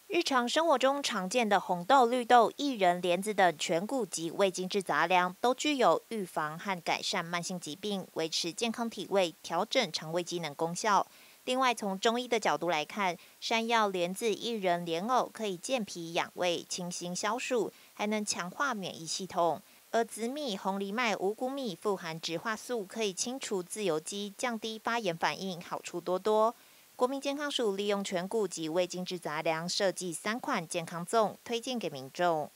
日常生活中常见的红豆、绿豆、薏仁、莲子等全谷及未精制杂粮，都具有预防和改善慢性疾病、维持健康体味、调整肠胃机能功效。另外，从中医的角度来看，山药、莲子、薏仁、莲藕可以健脾养胃、清心消暑，还能强化免疫系统。而紫米、红藜麦、五谷米富含植化素，可以清除自由基，降低发炎反应，好处多多。国民健康署利用全谷及未精制杂粮设计3款健康粽，推荐给民众。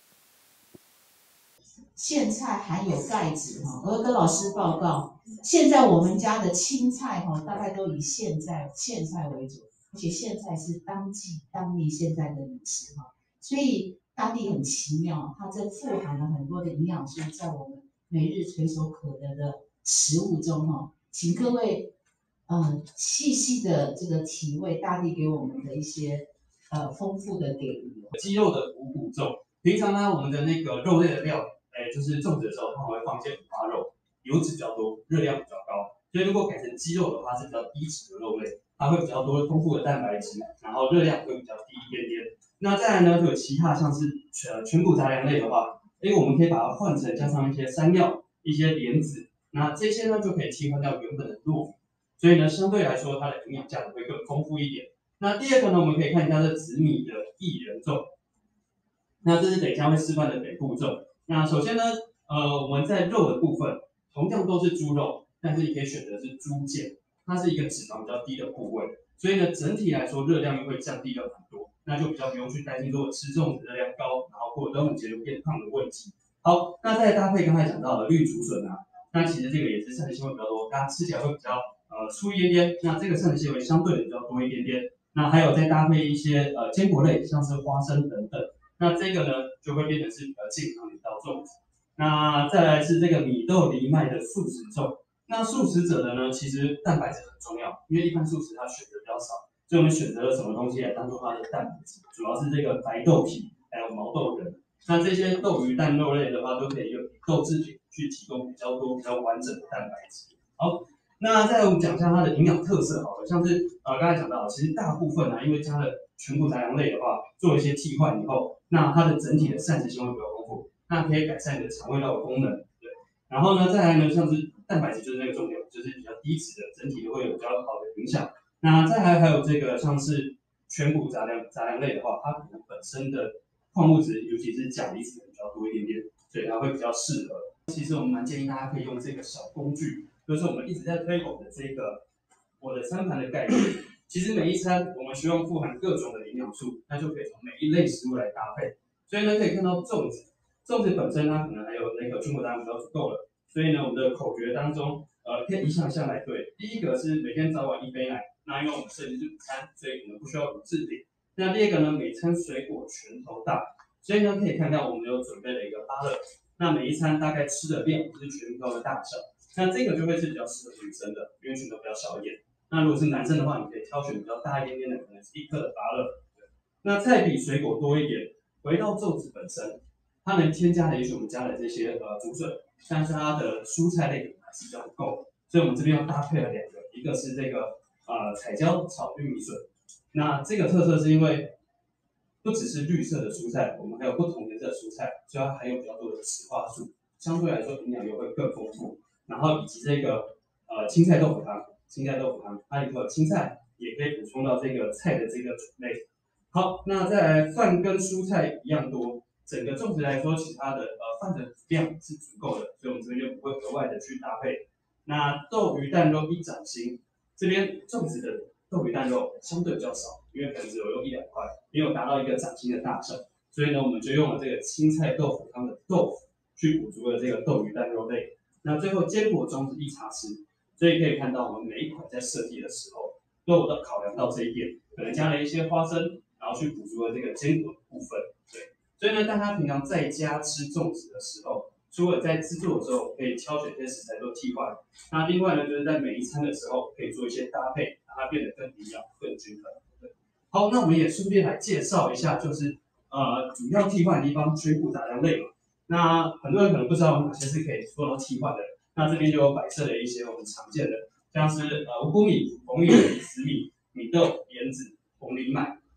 苋菜含有钙质哈，我要跟老师报告，现在我们家的青菜哈，大概都以苋菜为主，而且苋菜是当季当地现在的饮食哈，所以大地很奇妙，它这富含了很多的营养素，在我们每日垂手可得的食物中哈，请各位细细的这个体味大地给我们的一些丰富的给予。 鸡肉的五谷粽，平常呢我们的那个肉类的料，就是粽子的时候，通常会放一些五花肉，油脂比较多，热量比较高。所以如果改成鸡肉的话，是比较低脂的肉类，它会比较多丰富的蛋白质，然后热量会比较低一点点。那再来呢，就有其他像是全谷杂粮类的话，我们可以把它换成加上一些山药、一些莲子，那这些呢就可以替换掉原本的糯米。所以呢，相对来说，它的营养价值会更丰富一点。那第二个呢，我们可以看一下这紫米的薏仁粽。那这是等一下会示范的北部粽。那首先呢，我们在肉的部分，同样都是猪肉，但是你可以选择是猪腱，它是一个脂肪比较低的部位，所以呢，整体来说热量又会降低了很多，那就比较不用去担心说我吃粽子热量高，然后过端午节就变胖的问题。好，那再搭配刚才讲到的绿竹笋啊，那其实这个也是膳食纤维比较多，大家吃起来会比较粗一点点，那这个膳食纤维相对的比较多一点点。那还有再搭配一些坚果类，像是花生等等，那这个呢就会变成是比较健康的一道粽子。那再来是这个米豆藜麦的素食粽。那素食者的呢，其实蛋白质很重要，因为一般素食它选择比较少，所以我们选择了什么东西来当做它的蛋白质？主要是这个白豆皮，还有毛豆仁。那这些豆鱼蛋肉类的话，都可以用豆制品去提供比较多、比较完整的蛋白质。好。那再来我们讲一下它的营养特色好了，像是刚才讲到，其实大部分因为加了全谷杂粮类的话，做一些替换以后，那它的整体的膳食纤维比较丰富，那可以改善你的肠胃道的功能。对，然后呢，再来呢，像是蛋白质就是那个重点，就是比较低脂的，整体都会有比较好的影响。那再来还有这个像是全谷杂粮类的话，它可能本身的矿物质，尤其是钾离子比较多一点点，所以它会比较适合。其实我们蛮建议大家可以用这个小工具。就是我们一直在推广的这个我的餐盘的概念。其实每一餐我们希望富含各种的营养素，那就可以从每一类食物来搭配。所以呢，可以看到粽子本身它可能还有那个全谷杂粮比较足够了。所以呢，我们的口诀当中，可以一项一项来对。第一个是每天早晚一杯奶，那因为我们设计是午餐，所以我们不需要乳制品。那第二个呢，每餐水果拳头大，所以呢可以看到我们有准备了一个芭乐，那每一餐大概吃的量就是拳头的大小。那这个就会是比较适合女生的，因为拳头比较小一点。那如果是男生的话，你可以挑选比较大一点点的，可能是1克的芭乐。那菜比水果多一点，回到粽子本身，它能添加的也许我们加了这些竹笋，但是它的蔬菜类还是比较不够，所以我们这边又搭配了2个，一个是这个彩椒炒玉米笋。那这个特色是因为不只是绿色的蔬菜，我们还有不同颜色的蔬菜，所以它含有比较多的植化素，相对来说营养又会更丰富。然后以及这个青菜豆腐汤，它里头有青菜，也可以补充到这个菜的这个种类。好，那再来饭跟蔬菜一样多，整个粽子来说，其他的饭的量是足够的，所以我们这边就不会额外的去搭配。那豆鱼蛋肉一掌心，这边粽子的豆鱼蛋肉相对比较少，因为可能只有用1-2块，没有达到一个掌心的大小，所以呢，我们就用了这个青菜豆腐汤的豆腐去补足了这个豆鱼蛋肉类。那最后坚果粽子一茶匙，所以可以看到我们每一款在设计的时候都有考量到这一点，可能加了一些花生，然后去补足了这个坚果的部分。对，所以呢，大家平常在家吃粽子的时候，除了在制作的时候可以挑选一些食材做替换，那另外呢，就是在每一餐的时候可以做一些搭配，让它变得更营养、更均衡。对，好，那我们也顺便来介绍一下，就是主要替换的地方，全谷杂粮类嘛。那很多人可能不知道哪些是可以做到替换的，那这边就有摆设了一些我们常见的，像是五谷米、红米、紫米、米豆、莲子、红藜麦。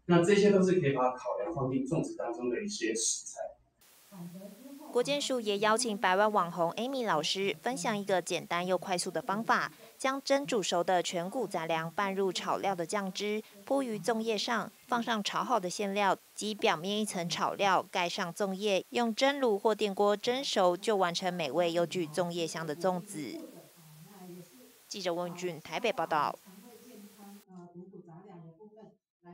那这些都是可以把它考量放进粽子当中的一些食材。 国健署也邀请百万网红 Amy 老师分享一个简单又快速的方法，将蒸煮熟的全谷杂粮拌入炒料的酱汁，铺于粽叶上，放上炒好的馅料及表面一层炒料，盖上粽叶，用蒸炉或电锅蒸熟，就完成美味又具粽叶香的粽子。记者温俊台北报道。